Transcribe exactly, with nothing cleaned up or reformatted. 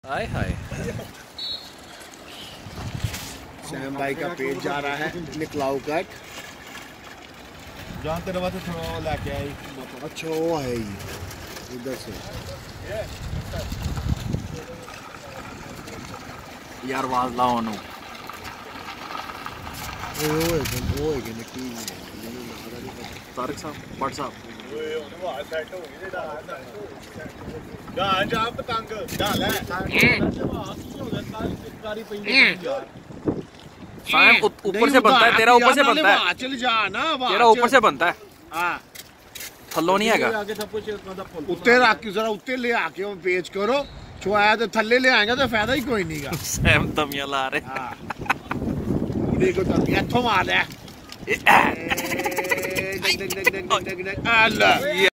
हाय हाय। Sam भाई का page जा रहा है निकलाऊ कट। जहाँ तेरे वास्ते थोड़ा वो लेके आई। अच्छा वो है ही इधर से यार आवाज लाओ नु। वो है वो है कि निकली तारिक साहब भट्ट साहब जा जा पतंग डाल है साहब ऊपर से बनता है तेरा, ऊपर से बनता है चल जा ना तेरा, ऊपर से बनता है हां थल्लो नहीं हैगा। उत्ते रख के जरा उत्ते ले आके वो पेज करो छुआया तो थल्ले ले आएगा तो फायदा ही कोई नहीं का। सैम तमिया ला रहे हां देखो तमिया इथों मार ले। अल्लाह